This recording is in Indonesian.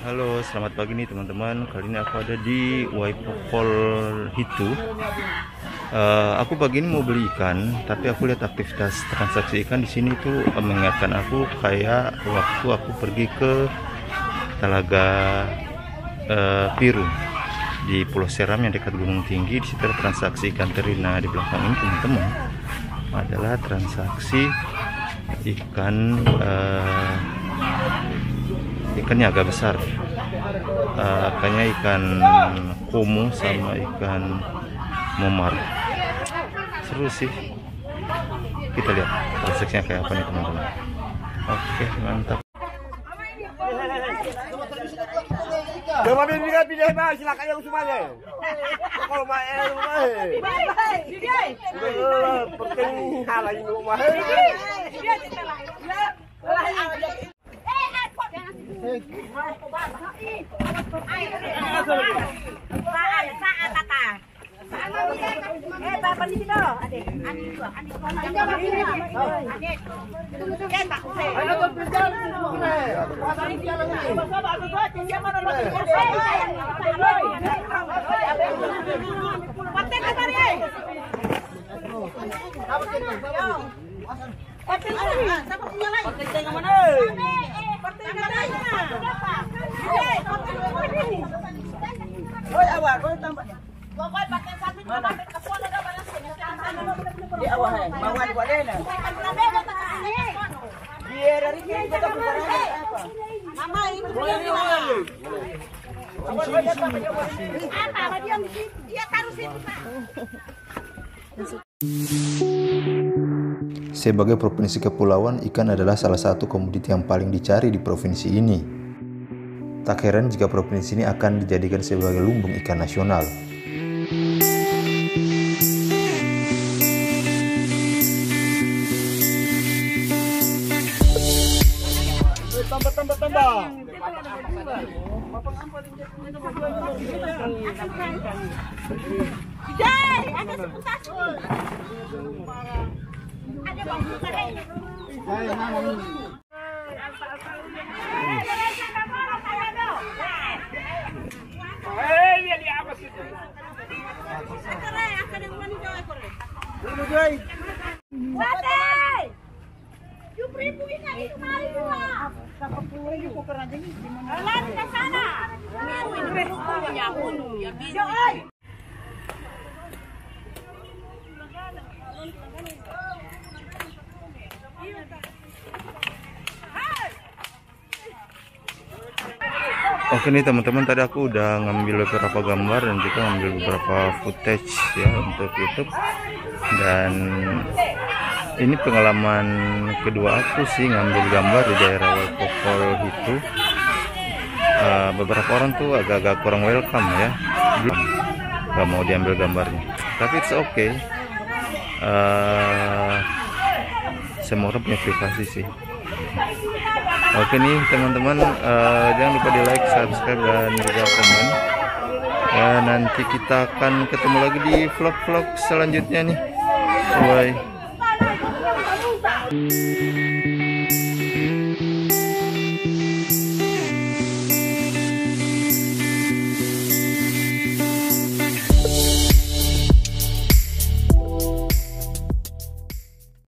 Halo, selamat pagi nih teman-teman. Kali ini aku ada di Waipokol Hitu. Aku pagi ini mau beli ikan, tapi aku lihat aktivitas transaksi ikan di sini tuh mengingatkan aku kayak waktu aku pergi ke Telaga Biru di Pulau Seram yang dekat Gunung Tinggi. Di situ ada transaksi ikan teri. Nah, di belakang ini teman-teman adalah transaksi ikan ikannya agak besar, kayaknya ikan komo sama ikan momar. Seru sih, kita lihat transaksinya kayak apa nih teman-teman. Oke, mantap. Coba pilih bang, silakan yang semuanya. Kalau main penting halai rumah. Sebagai provinsi kepulauan, ikan adalah salah satu komoditi yang paling dicari di provinsi ini. Tak heran jika provinsi ini akan dijadikan sebagai lumbung ikan nasional. Tambah. Oke nih teman-teman, tadi aku udah ngambil beberapa gambar dan juga ngambil beberapa footage ya untuk YouTube, dan ini pengalaman kedua aku sih ngambil gambar di daerah Waipokol Hitu. Beberapa orang tuh agak-agak kurang welcome ya, gak mau diambil gambarnya, tapi it's okay. Semua orang punya privasi sih. Oke nih teman-teman, jangan lupa di like, subscribe, dan juga komen ya. Nanti kita akan ketemu lagi di vlog-vlog selanjutnya nih. Bye.